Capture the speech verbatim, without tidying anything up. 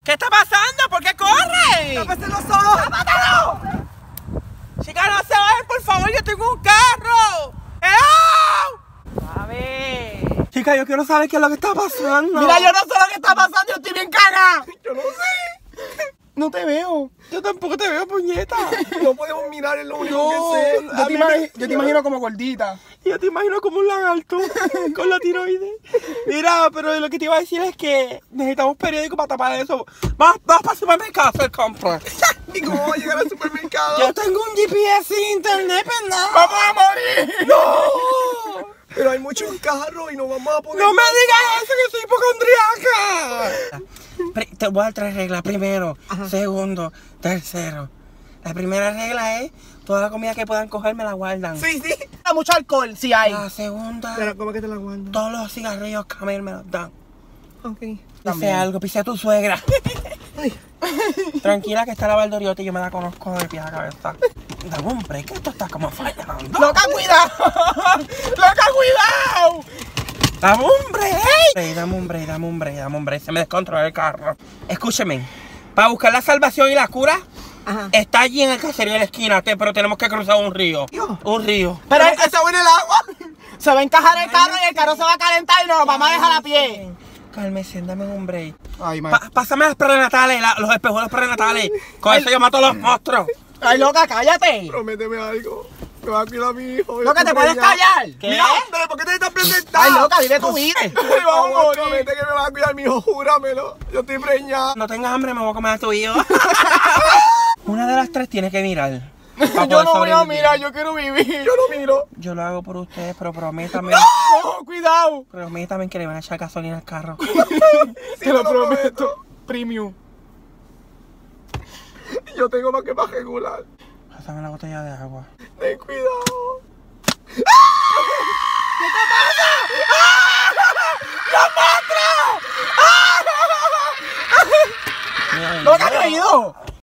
¿Qué está pasando? ¿Por qué corre? ¡Tápese los ojos! ¡Mátalo! Chicas, no se vayan, por favor, yo tengo un carro. ¡Hello! A ver. Chicas, yo quiero saber qué es lo que está pasando. Mira, yo no sé lo que está pasando, yo estoy bien cagada. Yo no sé. No te veo. Yo tampoco te veo, puñeta. No podemos mirar, es lo único No, que sé. Yo a te, mí imagi- me- yo te imagino como gordita. Yo te imagino como un lagarto con la tiroides. Mira, pero lo que te iba a decir es que necesitamos periódico para tapar eso. Vamos, vamos para el supermercado a hacer compras. ¿Y cómo voy a llegar al supermercado? Yo tengo un G P S sin internet, ¿verdad? ¡Vamos a morir! ¡No! Pero hay muchos carros y no vamos a poder... ¡No me digas eso, que soy hipocondriaca! Te voy a dar tres reglas. Primero, Ajá. segundo, tercero. La primera regla es, toda la comida que puedan coger me la guardan. Sí, sí. Hay mucho alcohol, sí hay. La segunda, Pero, ¿cómo es que te la guardo? todos los cigarrillos Camel me los dan. Ok. Dice algo, pisé a tu suegra. Ay. Tranquila que está la Valdoriotti y yo me la conozco de pie a cabeza. Dame un break, que esto está como fallando. ¡Loca, cuidado! ¡Loca, cuidado! ¡Dame un break! Dame un break, dame un break, dame un break. Se me descontrola el carro. Escúcheme, para buscar la salvación y la cura, Ajá. está allí en el caserío de la esquina, te- pero tenemos que cruzar un río. Río. Un río. Pero es que se va en el agua. Se va a encajar el carro y el carro se va a calentar y nos lo vamos a dejar a pie. Cálmese, dame un break. Ay, man. Pa- pásame las prenatales, la- los espejuelos prenatales. Con eso yo mato a los monstruos. Ay, loca, cállate. Prométeme algo. Me va a cuidar a mi hijo. Loca, ¿te puedes callar? ¿Qué? Mira, hombre, ¿por qué te estás presentando? Ay, loca, vive tu vida. Ay, vamos a morir. Promete que me va a cuidar mi hijo, júramelo. Yo estoy preñada. No tengas hambre, me voy a comer a tu hijo. Una de las tres tiene que mirar. pa' Yo poder no voy a sobrevivir. mirar, yo quiero vivir. Yo no miro. Yo lo hago por ustedes, pero prométame. No, cuidado. Prométame que le van a echar gasolina al carro. Te lo prometo. Premium. Yo tengo más que para regular. Pásame la botella de agua. Ten cuidado. Mira, Loca, ¿qué ha ido?